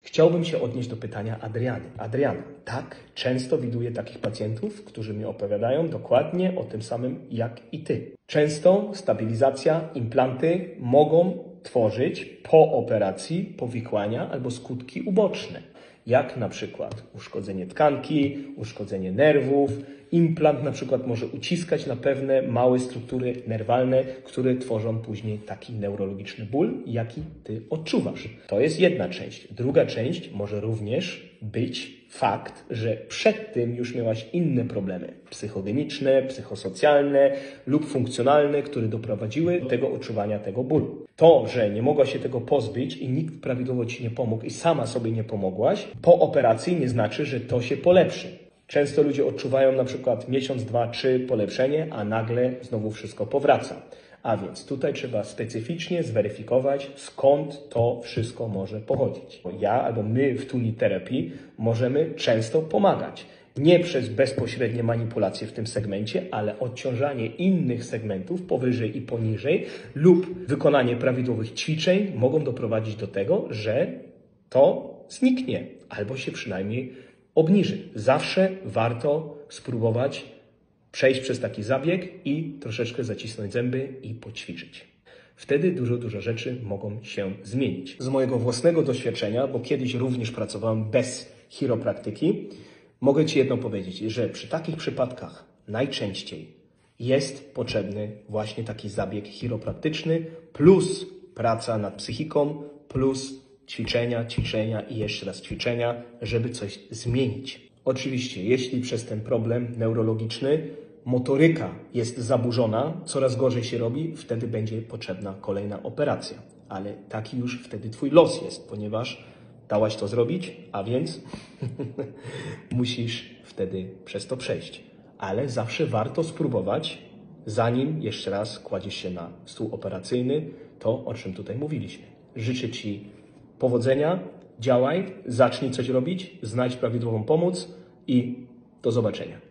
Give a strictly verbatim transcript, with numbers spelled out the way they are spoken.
Chciałbym się odnieść do pytania Adriany. Adriana, tak, często widuję takich pacjentów, którzy mi opowiadają dokładnie o tym samym jak i Ty. Często stabilizacja, implanty mogą tworzyć po operacji powikłania albo skutki uboczne, jak na przykład uszkodzenie tkanki, uszkodzenie nerwów. Implant na przykład może uciskać na pewne małe struktury nerwalne, które tworzą później taki neurologiczny ból, jaki Ty odczuwasz. To jest jedna część. Druga część może również być fakt, że przed tym już miałaś inne problemy psychogeniczne, psychosocjalne lub funkcjonalne, które doprowadziły do tego odczuwania tego bólu. To, że nie mogłaś się tego pozbyć i nikt prawidłowo Ci nie pomógł i sama sobie nie pomogłaś, po operacji nie znaczy, że to się polepszy. Często ludzie odczuwają na przykład miesiąc, dwa, trzy polepszenie, a nagle znowu wszystko powraca. A więc tutaj trzeba specyficznie zweryfikować, skąd to wszystko może pochodzić. Ja albo my w Tuni Terapii możemy często pomagać. Nie przez bezpośrednie manipulacje w tym segmencie, ale odciążanie innych segmentów powyżej i poniżej lub wykonanie prawidłowych ćwiczeń mogą doprowadzić do tego, że to zniknie albo się przynajmniej obniży. Zawsze warto spróbować przejść przez taki zabieg i troszeczkę zacisnąć zęby i poćwiczyć. Wtedy dużo, dużo rzeczy mogą się zmienić. Z mojego własnego doświadczenia, bo kiedyś również pracowałem bez chiropraktyki, mogę Ci jedno powiedzieć, że przy takich przypadkach najczęściej jest potrzebny właśnie taki zabieg chiropraktyczny plus praca nad psychiką plus ćwiczenia, ćwiczenia i jeszcze raz ćwiczenia, żeby coś zmienić. Oczywiście, jeśli przez ten problem neurologiczny motoryka jest zaburzona, coraz gorzej się robi, wtedy będzie potrzebna kolejna operacja. Ale taki już wtedy Twój los jest, ponieważ dałaś to zrobić, a więc musisz wtedy przez to przejść. Ale zawsze warto spróbować, zanim jeszcze raz kładziesz się na stół operacyjny, to o czym tutaj mówiliśmy. Życzę Ci powodzenia, działaj, zacznij coś robić, znajdź prawidłową pomoc i do zobaczenia.